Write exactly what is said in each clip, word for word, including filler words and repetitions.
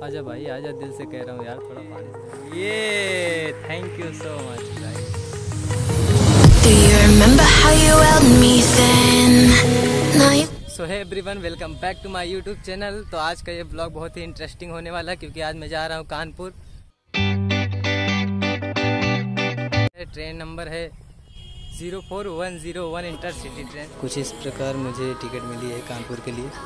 आजा भाई आजा, दिल से कह रहा हूँ यार, थोड़ा पानी। ये thank you so much guys. So hi everyone, welcome back to my YouTube channel. तो आज का ये ब्लॉग बहुत ही इंटरेस्टिंग होने वाला है क्योंकि आज मैं जा रहा हूँ कानपुर। ट्रेन नंबर है zero four one zero one intercity train. कुछ इस प्रकार मुझे टिकट मिली है कानपुर के लिए।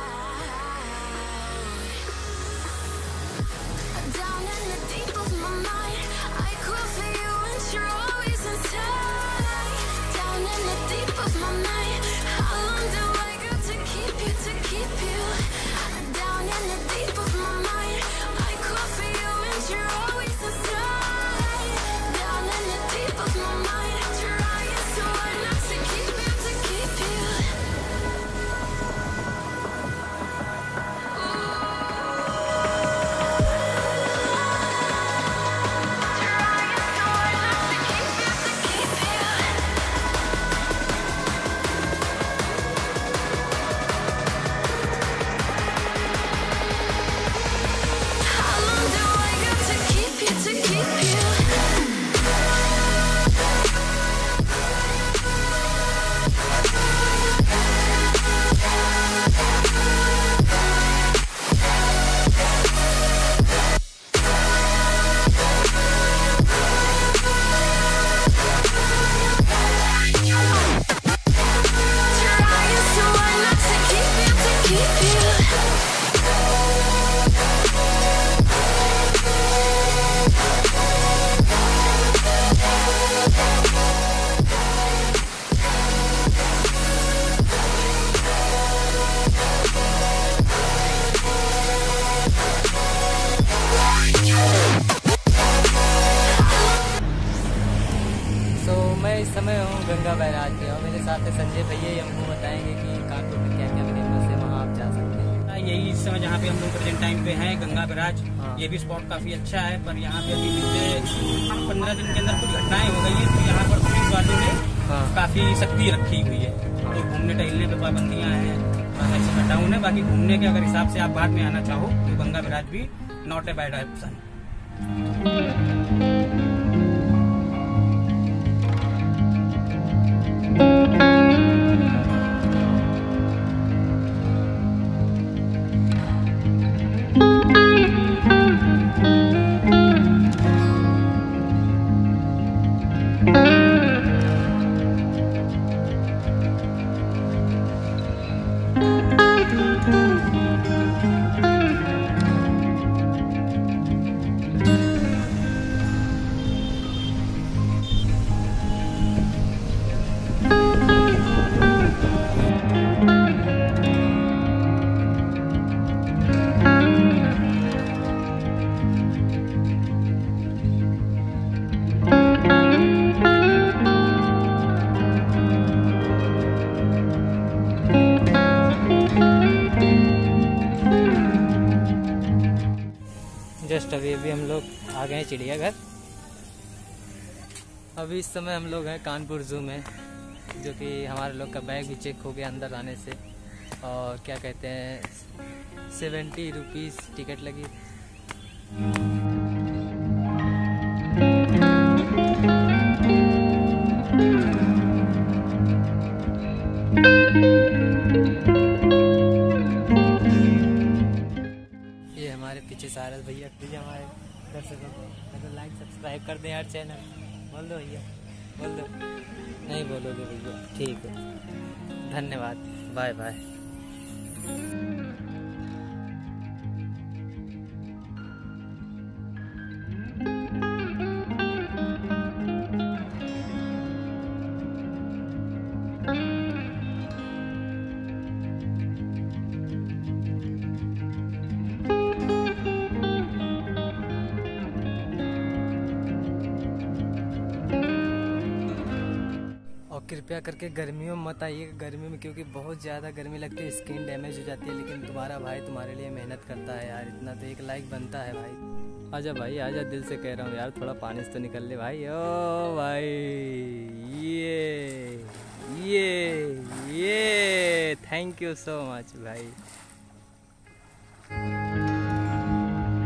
इस समय हूँ गंगा बैराज पे और मेरे साथ है संजय भैया। ये हमको बताएंगे कि कानपुर में क्या क्या फेमस है, वहाँ आप जा सकते हैं। यही इस समय जहाँ पे हम लोग प्रेजेंट टाइम पे हैं गंगा बैराज। हाँ। ये भी स्पॉट काफी अच्छा है, पर यहाँ पे अभी पिछले पंद्रह दिन के अंदर कुछ घटनाएं हो गई है, तो यहाँ पर पुलिस वालों ने हाँ। काफी सख्ती रखी हुई है। हाँ। तो घूमने टहलने पे पाबंदियाँ हैं, ऐसे डाउन है। बाकी घूमने के अगर हिसाब से आप बाद में आना चाहो तो गंगा बैराज भी not a bad option. Just अभी अभी हम लोग आ गए हैं चिड़ियाघर। अभी इस समय हम लोग हैं कानपुर जू में, जो कि हमारे लोग का बैग भी चेक हो गया अंदर आने से। और क्या कहते हैं, सेवेंटी रुपीज़ टिकट लगी। पीछे सारस भैया, प्लीज हमारे दर्शकों को तो लाइक सब्सक्राइब कर दें यार चैनल। बोल दो भैया, बोल दो। नहीं बोलोगे भैया, ठीक है, धन्यवाद, बाय बाय। कृपया करके गर्मियों में मत आइए, गर्मी में, क्योंकि बहुत ज़्यादा गर्मी लगती है, स्किन डैमेज हो जाती है। लेकिन तुम्हारा भाई तुम्हारे लिए मेहनत करता है यार, इतना तो एक लाइक बनता है भाई। आजा भाई आजा, दिल से कह रहा हूँ यार, थोड़ा पानी से तो निकल ले भाई। ओ भाई, ये ये ये थैंक यू सो मच भाई।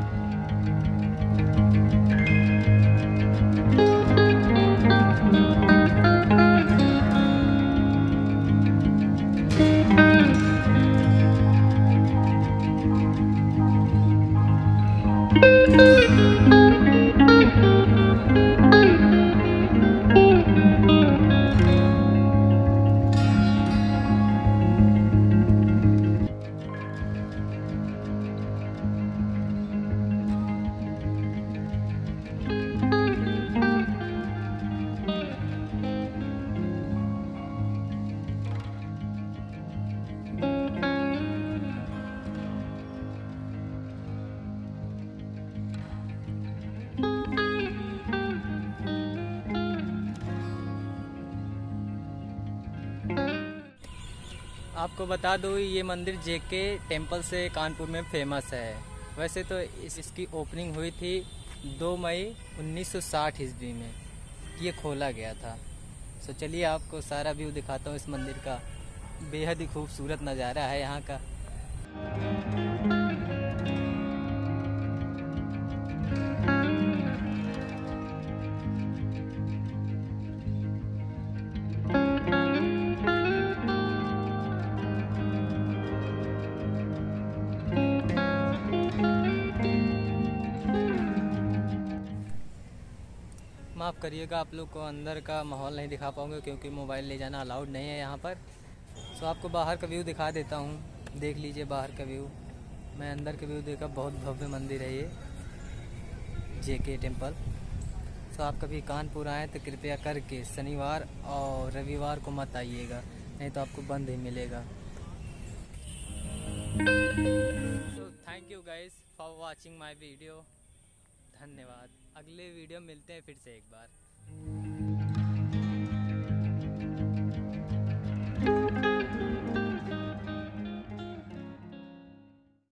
आपको बता दूँ ये मंदिर जेके टेम्पल से कानपुर में फेमस है। वैसे तो इस इसकी ओपनिंग हुई थी दो मई उन्नीस सौ साठ ईस्वी में, ये खोला गया था। सो चलिए आपको सारा व्यू दिखाता हूँ इस मंदिर का। बेहद ही खूबसूरत नज़ारा है यहाँ का। माफ़ करिएगा, आप लोग को अंदर का माहौल नहीं दिखा पाऊँगा क्योंकि मोबाइल ले जाना अलाउड नहीं है यहाँ पर। सो आपको बाहर का व्यू दिखा देता हूँ, देख लीजिए बाहर का व्यू। मैं अंदर का व्यू देखा, बहुत भव्य मंदिर है ये जेके टेम्पल। सो आप कभी कानपुर आएँ तो कृपया करके शनिवार और रविवार को मत आइएगा, नहीं तो आपको बंद ही मिलेगा। So thank you guys for watching my video. धन्यवाद। अगले वीडियो मिलते हैं फिर से एक बार।